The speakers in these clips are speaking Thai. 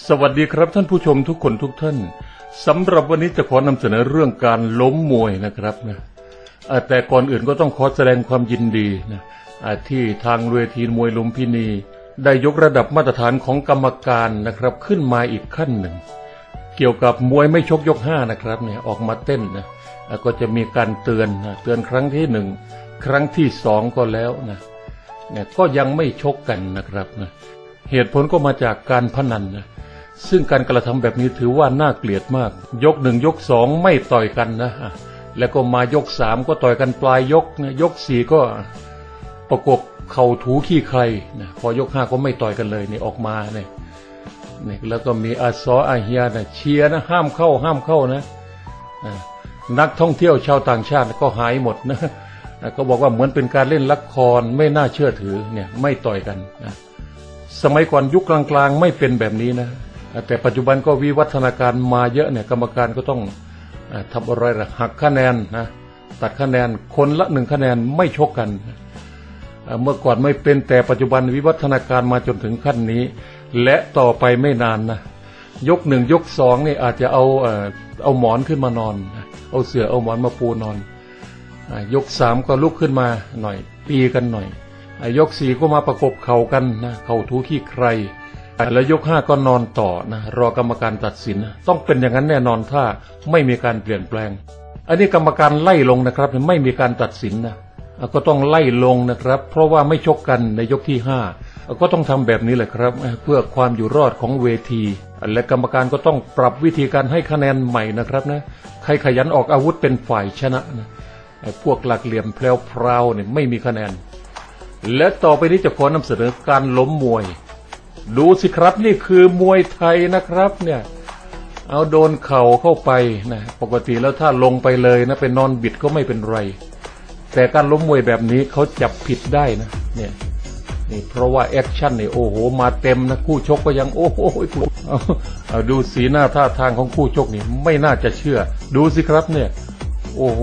สวัสดีครับท่านผู้ชมทุกคนทุกท่านสำหรับวันนี้จะขอนำเสนอเรื่องการล้มมวยนะครับนะแต่ก่อนอื่นก็ต้องขอแสดงความยินดีนะที่ทางเวทีมวยลุมพินีได้ยกระดับมาตรฐานของกรรมการนะครับขึ้นมาอีกขั้นหนึ่งเกี่ยวกับมวยไม่ชกยก5นะครับเนี่ยออกมาเต้นนะก็จะมีการเตือนครั้งที่1ครั้งที่2ก็แล้วนะเนี่ยก็ยังไม่ชกกันนะครับนะเหตุผลก็มาจากการพนันนะซึ่งการกระทำแบบนี้ถือว่าน่าเกลียดมากยก1ยก2ไม่ต่อยกันนะแล้วก็มายก3ก็ต่อยกันปลายยกนะยก4ก็ประกบเข่าถูขี้ใครนะพอยก5ก็ไม่ต่อยกันเลยนี่ออกมาเนี่ยแล้วก็มีอาซออาเฮียนะเชียร์นะห้ามเข้านะนักท่องเที่ยวชาวต่างชาติก็หายหมดนะก็บอกว่าเหมือนเป็นการเล่นละครไม่น่าเชื่อถือเนี่ยไม่ต่อยกันนะสมัยก่อนยุคกลางๆไม่เป็นแบบนี้นะแต่ปัจจุบันก็วิวัฒนาการมาเยอะเนี่ยกรรมการก็ต้องทำอะไรล่ะหักคะแนนนะตัดคะแนนคนละ1คะแนนไม่ชกกันเมื่อก่อนไม่เป็นแต่ปัจจุบันวิวัฒนาการมาจนถึงขั้นนี้และต่อไปไม่นานนะยก1ยก2นี่อาจจะเอาหมอนขึ้นมานอนเอาเสื่อเอาหมอนมาปูนอนยก3ก็ลุกขึ้นมาหน่อยตีกันหน่อยยก4ก็มาประกบเข่ากันนะเข่าถูขี้ใครแล้วยก5ก็นอนต่อนะรอกรรมการตัดสินต้องเป็นอย่างนั้นแน่นอนถ้าไม่มีการเปลี่ยนแปลงอันนี้กรรมการไล่ลงนะครับไม่มีการตัดสินนะก็ต้องไล่ลงนะครับเพราะว่าไม่ชกกันในยกที่5ก็ต้องทำแบบนี้แหละครับเพื่อความอยู่รอดของเวทีและกรรมการก็ต้องปรับวิธีการให้คะแนนใหม่นะครับนะใครขยันออกอาวุธเป็นฝ่ายชนะนะพวกหลักเหลี่ยมแพรวๆเนี่ยไม่มีคะแนนและต่อไปนี้จะขอนำเสนอการล้มมวยดูสิครับนี่คือมวยไทยนะครับเนี่ยเอาโดนเข่าเข้าไปนะปกติแล้วถ้าลงไปเลยนะเป็นนอนบิดก็ไม่เป็นไรแต่การล้มมวยแบบนี้เขาจับผิดได้นะเนี่ยนี่เพราะว่าแอคชั่นนี่โอ้โหมาเต็มนะคู่ชกก็ยังโอ้โหเอาดูสีหน้าท่าทางของคู่ชกนี่ไม่น่าจะเชื่อดูสิครับเนี่ยโอ้โห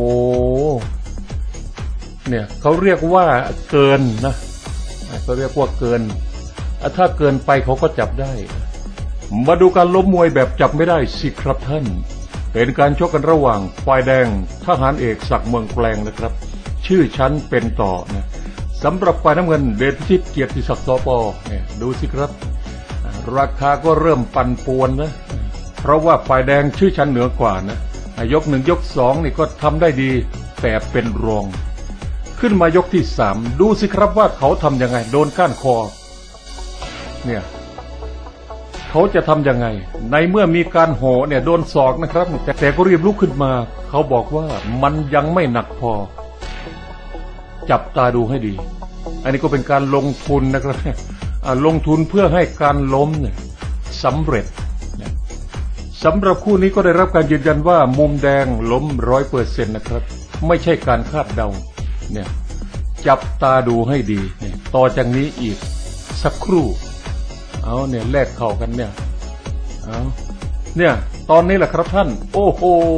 เนี่ยเขาเรียกว่าเกินนะเขาเรียกว่าเกินถ้าเกินไปเขาก็จับได้มาดูการล้มมวยแบบจับไม่ได้สิครับท่านเป็นการชกกันระหว่างฝ่ายแดงทหารเอกศักดิ์เมืองแกลงนะครับชื่อชั้นเป็นต่อนะสำหรับฝ่ายน้ำเงินเดชพิชิตเกียรติศักดิ์สปเนี่ยดูสิครับราคาก็เริ่มปั่นป่วนนะเพราะว่าฝ่ายแดงชื่อชั้นเหนือกว่านะยก1ยก2นี่ก็ทำได้ดีแต่เป็นรองขึ้นมายกที่3ดูสิครับว่าเขาทำยังไงโดนก้านคอเนี่ยเขาจะทำยังไงในเมื่อมีการโหเนี่ยโดนศอกนะครับแต่ก็รีบลุกขึ้นมาเขาบอกว่ามันยังไม่หนักพอจับตาดูให้ดีอันนี้ก็เป็นการลงทุนนะครับลงทุนเพื่อให้การล้มเนี่ยสำเร็จสำหรับคู่นี้ก็ได้รับการยืนยันว่ามุมแดงล้ม 100% นะครับไม่ใช่การคาดเดาเนี่ยจับตาดูให้ดีเนี่ยต่อจากนี้อีกสักครู่เอาเนี่ยแลกเข่ากันเนี่ยเอาเนี่ยตอนนี้แหละครับท่านโอ้โห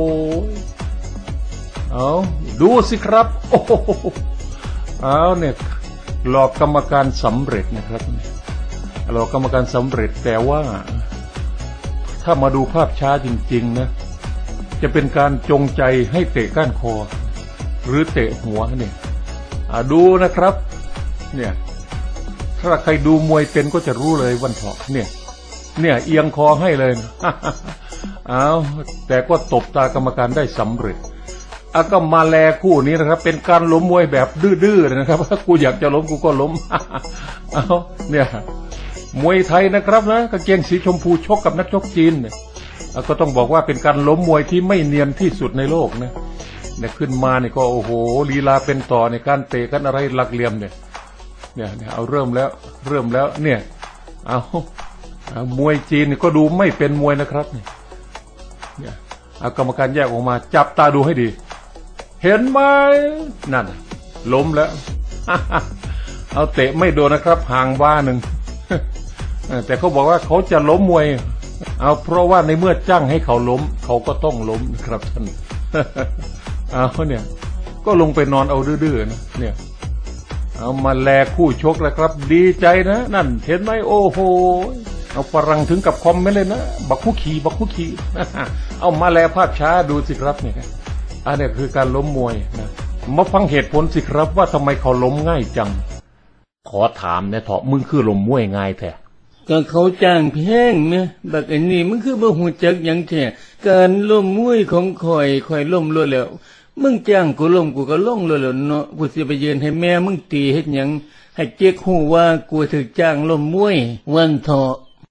เอาดูสิครับโอ้โหเอาเนี่ยหลอกกรรมการสำเร็จนะครับหลอกกรรมการสำเร็จแต่ว่าถ้ามาดูภาพช้าจริงๆนะจะเป็นการจงใจให้เตะก้านคอหรือเตะหัวเนี่ยดูนะครับเนี่ยถ้าใครดูมวยเป็นก็จะรู้เลยวันเถาะเนี่ยเอียงคอให้เลยเอาแต่ก็ตบตากรรมการได้สำเร็จก็มาแลคู่นี้นะครับเป็นการล้มมวยแบบดื้อๆนะครับกูอยากจะล้มกูก็ล้มเอาเนี่ยมวยไทยนะครับนะกางเกงสีชมพูชกกับนักชกจีนเนี่ยก็ต้องบอกว่าเป็นการล้มมวยที่ไม่เนียนที่สุดในโลกนะเนี่ยขึ้นมาเนี่ยก็โอ้โหลีลาเป็นต่อในการเตะกันอะไรหลักเหลี่ยมเนี่ยเอาเริ่มแล้วเนี่ยเอามวยจีนก็ดูไม่เป็นมวยนะครับเนี่ยเอากรรมการแยกออกมาจับตาดูให้ดีเห็นไหมนั่นล้มแล้วเอาเตะไม่โดนนะครับห่างว่าหนึ่งแต่เขาบอกว่าเขาจะล้มมวยเอาเพราะว่าในเมื่อจ้างให้เขาล้มเขาก็ต้องล้มนะครับท่านเอาเนี่ยก็ลงไปนอนเอาดื้อๆนะเนี่ยเอามาแลคู่ชกแล้วครับดีใจนะนั่นเห็นไหมโอ้โหเอาฝรั่งถึงกับคอมไม่เลยนะบักคุขี่บักคุขี่ เอามาแลภาพช้าดูสิครับเนี่ยอันนี้คือการล้มมวยนะมาฟังเหตุผลสิครับว่าทำไมเขาล้มง่ายจังขอถามเนี่ยเถอะมึงคือล้มมวยง่ายแท้ก็เขาจ้างแพงนะบักอันนี้มันคือบ่ฮู้จักหยังแท้การล้มมวยของข่อยล้มโลดแล้วมึงจ้างกูล้มกูก็ลงโลดแล้วเนาะกูสิไปยืนให้แม่มึงตีเฮ็ดหยังให้เจ๊กฮู้ว่ากูถูกจ้างล้มมวยวันเถาะ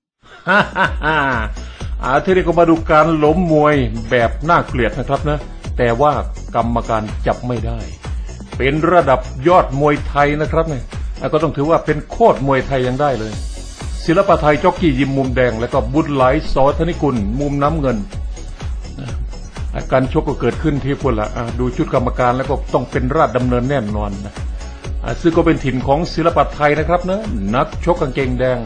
ทีนี้ก็มาดูการล้มมวยแบบน่าเกลียดนะครับนะแต่ว่ากรรมการจับไม่ได้เป็นระดับยอดมวยไทยนะครับเนี่ยก็ต้องถือว่าเป็นโคตรมวยไทยยังได้เลยศิลปะไทยจ็อกกี้ยิมมุมแดงแล้วก็บุญหลายสอธนิกุลมุมน้ำเงินการชกก็เกิดขึ้นที่พุ่นละดูชุดกรรมการแล้วก็ต้องเป็นราชดำเนินแน่นอนนะซึ่งก็เป็นถิ่นของศิลปะไทยนะครับนะนักชกกางเกงแดง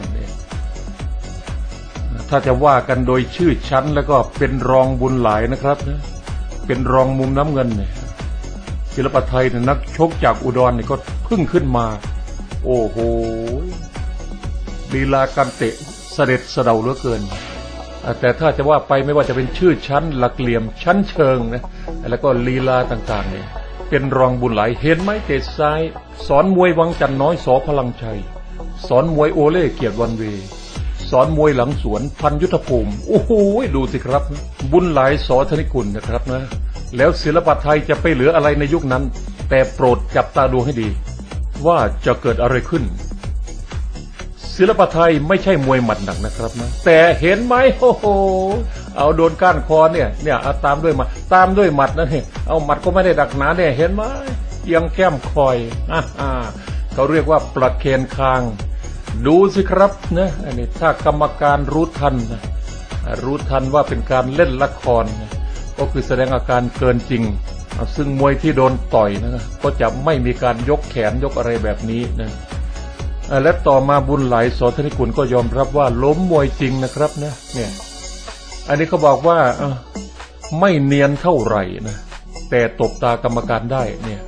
ถ้าจะว่ากันโดยชื่อชั้นแล้วก็เป็นรองบุญหลายนะครับนะเป็นรองมุมน้ำเงินเนี่ยศิลปะไทยเนี่ยนักชกจากอุดรเนี่ยก็เพิ่งขึ้นมาโอ้โหลีลาการเตะเสด็จเสด็จเหลือเกินแต่ถ้าจะว่าไปไม่ว่าจะเป็นชื่อชั้นหลักเหลี่ยมชั้นเชิงนะแล้วก็ลีลาต่างๆเนี่ยเป็นรองบุญหลายเห็นไหมเตะซ้ายสอนมวยวังจันทร์น้อยสอพลังชัยสอนมวยโอเล่เกียรติวันเวสอนมวยหลังสวนพันยุทธภูมิโอ้โหดูสิครับบุญหลายสอธนิกุลนะครับนะแล้วศิลปะไทยจะไปเหลืออะไรในยุคนั้นแต่โปรดจับตาดูให้ดีว่าจะเกิดอะไรขึ้นศิลปะไทยไม่ใช่มวยหมัดหนักนะครับนะแต่เห็นไหมโอ้โหเอาโดนก้านคอเนี่ยตามด้วยหมัดนั่นเองเอาหมัดก็ไม่ได้ดักหนาเนี่ยเห็นไหมเอียงแก้มคอยเขาเรียกว่าประเคนคางดูสิครับนะอันนี้ถ้ากรรมการรู้ทันว่าเป็นการเล่นละครนะก็คือแสดงอาการเกินจริงซึ่งมวยที่โดนต่อยนะก็จะไม่มีการยกแขนยกอะไรแบบนี้นะและต่อมาบุญหลายสอธนิกุลก็ยอมรับว่าล้มมวยจริงนะครับนะเนี่ยอันนี้เขาบอกว่าไม่เนียนเท่าไหร่นะแต่ตบตากรรมการได้เนี่ย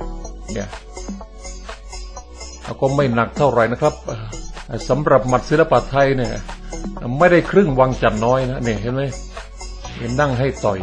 ก็ไม่หนักเท่าไหร่นะครับสำหรับหมัดศิลปะไทยเนี่ยไม่ได้ครึ่งวังจันทร์น้อยนะเนี่ยเห็นไหมเห็นนั่งให้ต่อย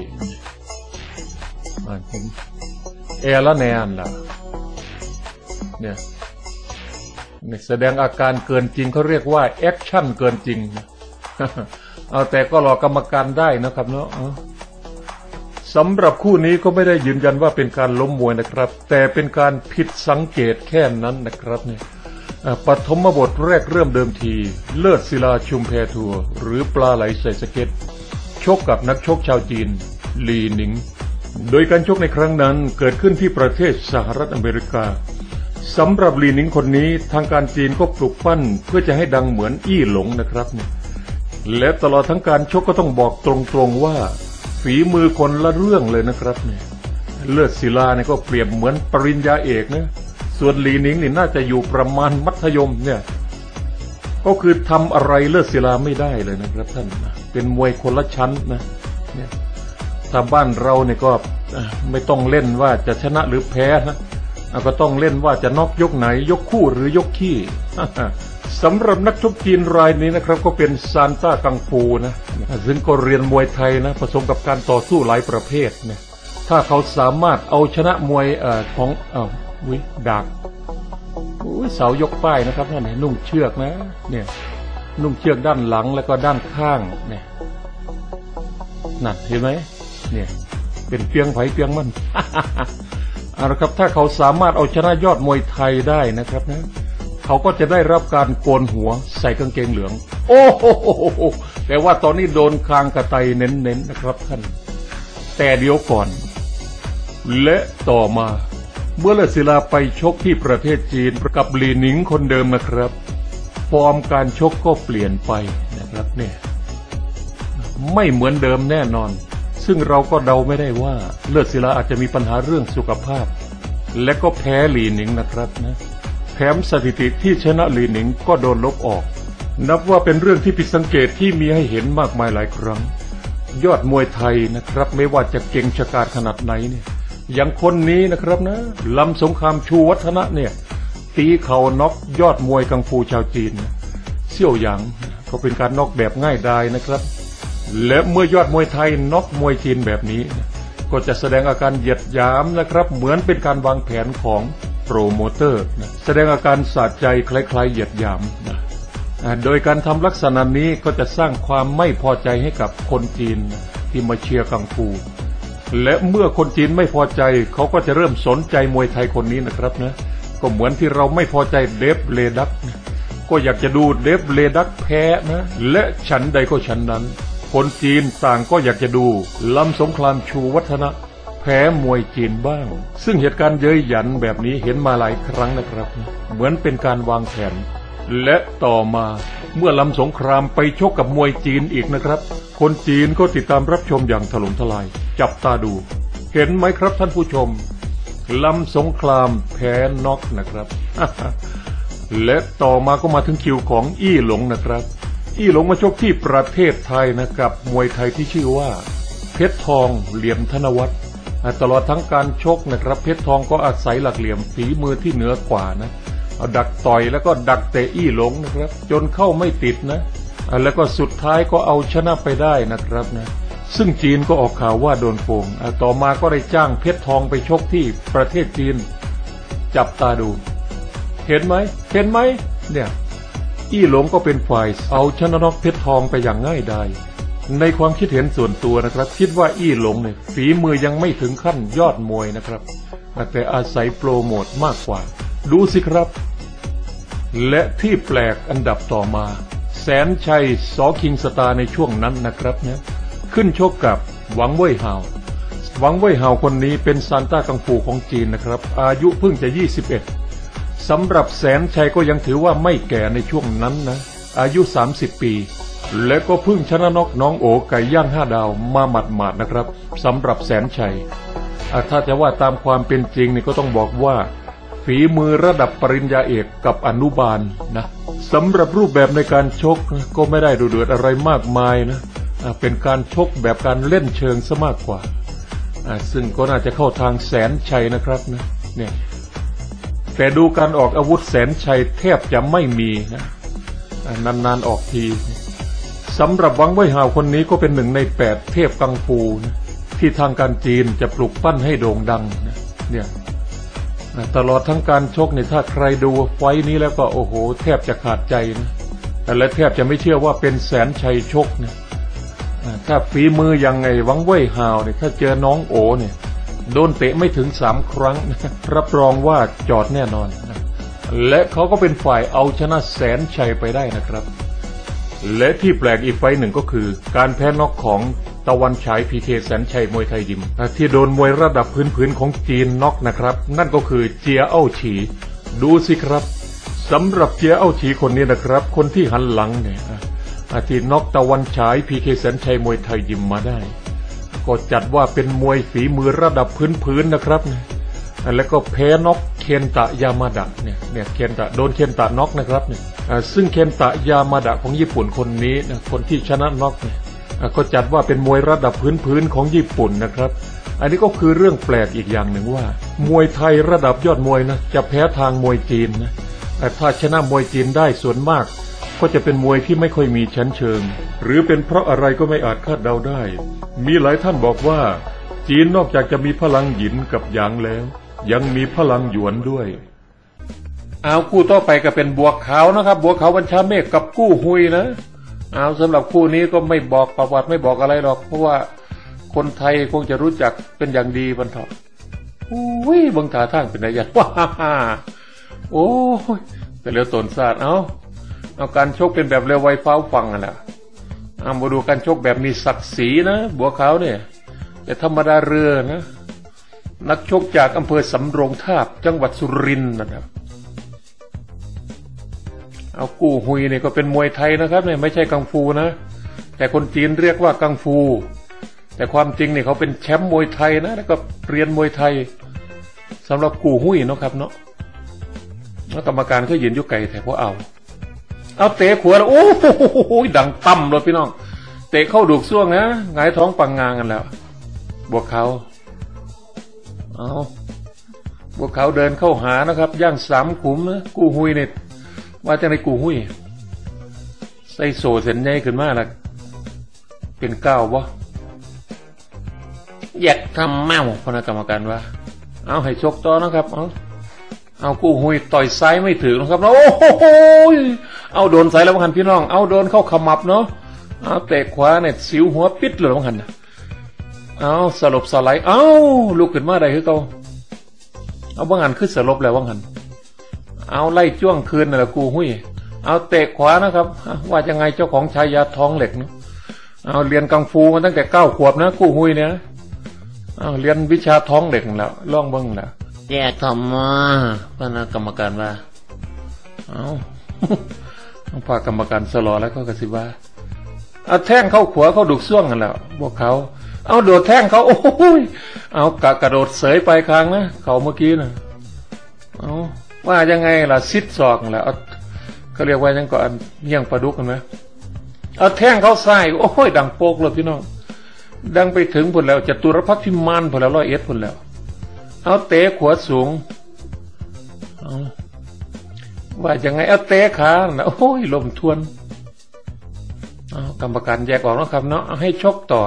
ผมละแนนล่ะเนี่ยแสดงอาการเกินจริงเขาเรียกว่าแอคชั่นเกินจริงเอาแต่ก็รอกรรมการได้นะครับเนาะสำหรับคู่นี้ก็ไม่ได้ยืนยันว่าเป็นการล้มมวยนะครับแต่เป็นการผิดสังเกตแค่นั้นนะครับเนี่ยปฐมบทแรกเริ่มเดิมทีเลิศศิลาชุมแพทัวหรือปลาไหลใส่สเก็ตชกกับนักชกชาวจีนลีหนิงโดยการชกในครั้งนั้นเกิดขึ้นที่ประเทศสหรัฐอเมริกาสำหรับลีหนิงคนนี้ทางการจีนก็ปลุกปั้นเพื่อจะให้ดังเหมือนอี้หลงนะครับเนี่ยและตลอดทั้งการชกก็ต้องบอกตรงๆว่าฝีมือคนละเรื่องเลยนะครับเนี่ยเลิศศิลาเนี่ยก็เปรียบเหมือนปริญญาเอกนะส่วนลีหนิงนี่น่าจะอยู่ประมาณมัธยมเนี่ยก็คือทำอะไรเลิศศิลาไม่ได้เลยนะครับท่านเป็นมวยคนละชั้นนะเนี่ยถ้าบ้านเราเนี่ยก็ไม่ต้องเล่นว่าจะชนะหรือแพ้นะก็ต้องเล่นว่าจะน็อกยกไหนยกคู่หรือยกขี้ สำหรับนักชกจีนรายนี้นะครับก็เป็นซานต้ากังฟูนะซึ่งก็เรียนมวยไทยนะผสมกับการต่อสู้หลายประเภทเนี่ยถ้าเขาสามารถเอาชนะมวยของดักเสายกป้ายนะครับท่านเห็นนุ่งเชือกนะเนี่ยนุ่งเชือกด้านหลังแล้วก็ด้านข้างเนี่ยนั่นเห็นไหมเนี่ยเป็นเปียงไผ่เปียงมัน เอาละครับถ้าเขาสามารถเอาชนะยอดมวยไทยได้นะครับนะเขาก็จะได้รับการโกนหัวใส่กางเกงเหลืองโอ้โหแต่ว่าตอนนี้โดนคางกระไตเน้นๆนะครับท่านแต่เดี๋ยวก่อนและต่อมาเมื่อเลิศศิลาไปชกที่ประเทศจีนกับลีหนิงคนเดิมนะครับฟอร์มการชกก็เปลี่ยนไปนะครับเนี่ยไม่เหมือนเดิมแน่นอนซึ่งเราก็เดาไม่ได้ว่าเลิศศิลาอาจจะมีปัญหาเรื่องสุขภาพและก็แพ้ลีหนิงนะครับนะแถมสถิติที่ชนะลีหนิงก็โดนลบออกนับว่าเป็นเรื่องที่ผิดสังเกตที่มีให้เห็นมากมายหลายครั้งยอดมวยไทยนะครับไม่ว่าจะเก่งชะกาจขนาดไหนเนี่ยอย่างคนนี้นะครับนะลำสงครามชูวัฒนะเนี่ยตีเข่าน็อกยอดมวยกังฟูชาวจีนเซี่ยวหยางก็เป็นการน็อกแบบง่ายดายนะครับและเมื่อยอดมวยไทยน็อกมวยจีนแบบนี้ก็จะแสดงอาการเหยียดหยามนะครับเหมือนเป็นการวางแผนของโปรโมเตอร์นะแสดงอาการสะใจคล้ายๆเหยียดหยามนะโดยการทำลักษณะนี้ก็จะสร้างความไม่พอใจให้กับคนจีนที่มาเชียร์กังฟูและเมื่อคนจีนไม่พอใจเขาก็จะเริ่มสนใจมวยไทยคนนี้นะครับนะก็เหมือนที่เราไม่พอใจเดฟเลดักนะก็อยากจะดูเดฟเลดักแพ้นะและฉันใดก็ฉันนั้นคนจีนต่างก็อยากจะดูลำสงครามชูวัฒนะแพ้มวยจีนบ้างซึ่งเหตุการณ์เย้ยหยันแบบนี้เห็นมาหลายครั้งนะครับเหมือนเป็นการวางแผนและต่อมาเมื่อลำสงครามไปชกกับมวยจีนอีกนะครับคนจีนก็ติดตามรับชมอย่างถล่มทลายจับตาดูเห็นไหมครับท่านผู้ชมลำสงครามแพ้น็อกนะครับ และต่อมาก็มาถึงคิวของอี้หลงนะครับอี้หลงมาชกที่ประเทศไทยนะครับมวยไทยที่ชื่อว่าเพชรทองเหลี่ยมธนวัฒน์ตลอดทั้งการชกนะครับเพชรทองก็อาศัยหลักเหลี่ยมฝีมือที่เหนือกว่านะเอาดักต่อยแล้วก็ดักเตะอี้หลงนะครับจนเข้าไม่ติดนะแล้วก็สุดท้ายก็เอาชนะไปได้นะครับนะซึ่งจีนก็ออกข่าวว่าโดนโกงต่อมาก็ได้จ้างเพชรทองไปชกที่ประเทศจีนจับตาดูเห็นไหมเนี่ยอี้หลงก็เป็นฝ่ายเอาชนะน็อกเพชรทองไปอย่างง่ายดายในความคิดเห็นส่วนตัวนะครับคิดว่าอี้หลงเนี่ยฝีมือยังไม่ถึงขั้นยอดมวยนะครับแต่อาศัยโปรโมทมากกว่าดูสิครับและที่แปลกอันดับต่อมาแสนชัยสอคิงสตาร์ในช่วงนั้นนะครับเนี่ยขึ้นชกกับหวังเว่ยฮาวหวังเว่ยฮาวคนนี้เป็นซานต้ากังฟูของจีนนะครับอายุเพิ่งจะ21สำหรับแสนชัยก็ยังถือว่าไม่แก่ในช่วงนั้นนะอายุ30 ปีและก็เพิ่งชนะน็อกน้องโอไก่ย่าง5 ดาวมาหมาดๆนะครับสำหรับแสนชัยถ้าจะว่าตามความเป็นจริงนี่ก็ต้องบอกว่าฝีมือระดับปริญญาเอกกับอนุบาลนะสำหรับรูปแบบในการชกก็ไม่ได้ดุเดือดอะไรมากมายนะเป็นการชกแบบการเล่นเชิงซะมากกว่าซึ่งก็น่าจะเข้าทางแสนชัยนะครับนะเนี่ยแต่ดูการออกอาวุธแสนชัยแทบจะไม่มีนะนานๆออกทีสำหรับหวังเว่ยฮาวคนนี้ก็เป็น1 ใน 8เทพกังฟูนะที่ทางการจีนจะปลุกปั้นให้โด่งดังนะเนี่ยตลอดทั้งการชกเนี่ยถ้าใครดูไฟนี้แล้วก็โอ้โหแทบจะขาดใจนะและแทบจะไม่เชื่อว่าเป็นแสนชัยชกนะถ้าฝีมือยังไงหวังเว่ยฮาวเนี่ยถ้าเจอน้องโอเนี่ยโดนเตะไม่ถึง3 ครั้งนะรับรองว่าจอดแน่นอนนะและเขาก็เป็นฝ่ายเอาชนะแสนชัยไปได้นะครับและที่แปลกอีกไฟหนึ่งก็คือการแพ้น็อกของตะวันฉายพีเคแสนชัยมวยไทยยิมที่โดนมวยระดับพื้นของจีนน็อกนะครับนั่นก็คือเจียเอ้าฉีดูสิครับสำหรับเจียเอ้าฉีคนนี้นะครับคนที่หันหลังเนี่ยที่น็อกตะวันฉายพีเคแสนชัยมวยไทยยิมมาได้ก็จัดว่าเป็นมวยฝีมือระดับพื้นนะครับแล้วก็แพ้น็อกเคนตะยามาดะเนี่ยเคนตะโดนเคนตะน็อกนะครับเนี่ยซึ่งเคนตะยามาดะของญี่ปุ่นคนนี้นะคนที่ชนะน็อกเนี่ยก็จัดว่าเป็นมวยระดับพื้นของญี่ปุ่นนะครับอันนี้ก็คือเรื่องแปลกอีกอย่างหนึ่งว่ามวยไทยระดับยอดมวยนะจะแพ้ทางมวยจีนนะแต่ถ้าชนะมวยจีนได้ส่วนมากก็จะเป็นมวยที่ไม่ค่อยมีชั้นเชิงหรือเป็นเพราะอะไรก็ไม่อาจคาดเดาได้มีหลายท่านบอกว่าจีนนอกจากจะมีพลังหยินกับหยางแล้วยังมีพลังหยวนด้วยเอาคู่ต่อไปก็เป็นบัวขาวนะครับบัวขาวบัญชาเมฆกับกู้หุยนะเอาสำหรับคู่นี้ก็ไม่บอกประวัติไม่บอกอะไรหรอกเพราะว่าคนไทยคงจะรู้จักเป็นอย่างดีบรรทออุ้ยบังท่าทางเป็นอะไรอย่างว้าโอ้ยแต่เร็วตนศาสตร์เอาการชกเป็นแบบเร็วไวฟ้าฟังอ่ะนะมาดูการชกแบบมีศักดิ์ศรีนะบัวขาวเนี่ยแต่ธรรมดาเรือนะนักชกจากอำเภอสำโรงทาบจังหวัดสุรินทร์นะครับเอากู้หุยเนี่ยก็เป็นมวยไทยนะครับเนี่ยไม่ใช่กังฟูนะแต่คนจีนเรียกว่ากังฟูแต่ความจริงเนี่ยเขาเป็นแชมป์มวยไทยนะแล้วก็เรียนมวยไทยสำหรับกู้หุยเนาะครับเนาะแล้วกรรมการก็ยืนอยู่ไกลแต่พอเอาเตะขวาแล้วโอ้โหดังต่ำเลยพี่น้องเตะเข้าดูกซ่วงนะหงายท้องปังงางกันแล้วบวกเขาพวกเขาเดินเข้าหานะครับย่าง3 ขุมนะกู้หุยเนี่ยว่าจะในกู้หุยส่โซ่เส้นใหญ่ขึ้นมาละเป็นก้าวบ่อยากทำแมวคณะกรรมการว่าเอาให้ชกต่อนะครับเอากู้หุยต่อยซ้ายไม่ถึงนะครับโอ้โหเอาโดนซ้ายแล้วหันพี่น้องเอาโดนเข้าขมับเนาะเอาเตะขวาเนี่ยสิวหัวปิดเลยหันเอาสลบสไลด์เอาลุกขึ้นมาได้คือเขาเอาบางหันขึ้นสลบแล้วบางหันเอาไล่จ้วงคืนนั่นแหละกู้หุยเอาเตะขวานะครับว่ายังไงเจ้าของชายาท้องเหล็กเนาะเอาเรียนกังฟูมาตั้งแต่9 ขวบนะกู้หุยเนี่ยเรียนวิชาท้องเหล็กแล้วล่องเบิ้งแล้วแยกทำมาคณะกรรมการว่าต้องพากรรมการสลอแล้วก็กระซิบว่าเอาแท่งเข้าขวาเข้าดุกซ่วงกันแล้วพวกเขาเอาโดดแท่งเขาโอ้ยเอากระโดดเสยไปคางนะเขาเมื่อกี้นะเอาว่ายังไงล่ะซิดศอกแล้วเขาเรียกว่ายังก่อนเมี่ยงปลาดุกกันไหมเอาแท่งเขาใส่โอ้ยดังโปกเลยพี่น้องดังไปถึงผลแล้วจตุรพักษ์พิมานผลแล้ว101ผลแล้วเอาเตะขวาสูงว่ายังไงเอาเตะขานะโอ้ยลมทวนกรรมการแยกออกนะครับเนาะให้ชกต่อ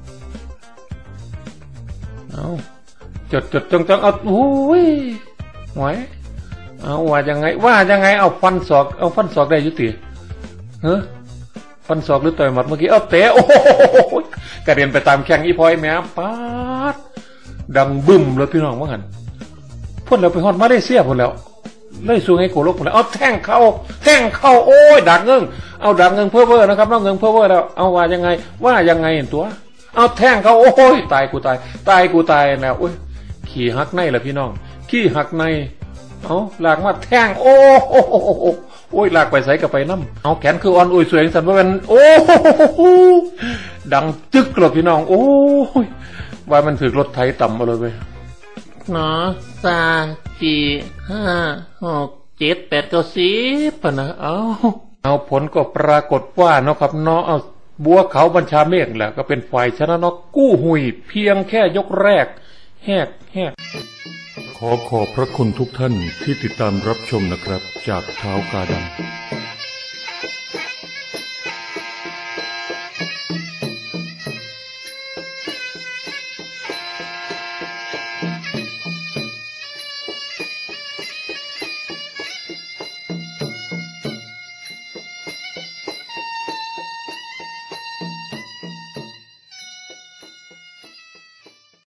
จดจ้องเอาโอ้ยไหวเอาว่ายังไงเอาฟันศอกได้ยุติฟันศอกหรือต่อยหมัดเมื่อกี้เอาเตะโอ้โหกระเด็นไปตามแข้งอีพอยแม่ป๊าดดังบึ้มเลยพี่น้องว่างั้นพ่นเราไปฮอดมาเลเซียพ่นแล้วเลยสูงให้โกโลกพ่นแล้วเอาแท่งเข้าโอ้ยดักเงิงเอาดักเงิงเพ้อเว้อนะครับน้องเงิงเพ้อเว้อแล้วเอาว่ายังไงเห็นตัวเอาแท่งเข้าโอ้ยตายกูตายแล้วโอ้ยขี่หักในล่ะพี่น้องขี่หักในเอาลากมาแท่งโอ้ยลากไปใส่กับไปน้ำเอาแขนคืออ่อนอุ้ยสวยสันว่าเป็นโอ้ดังจึกเลยพี่น้องโอ้ยว่ามันถือรถไถต่ำมาเลยไปเนาะ3 4 5 6 7 8 9 10ป่ะนะเอาผลก็ปรากฏว่าเนาะครับเนาะเอาบัวเขาบัญชาเมฆแหละก็เป็นฝ่ายชนะเนาะกู้หุยเพียงแค่ยกแรกแหกขอบพระคุณทุกท่านที่ติดตามรับชมนะครับจากเท้ากาดำ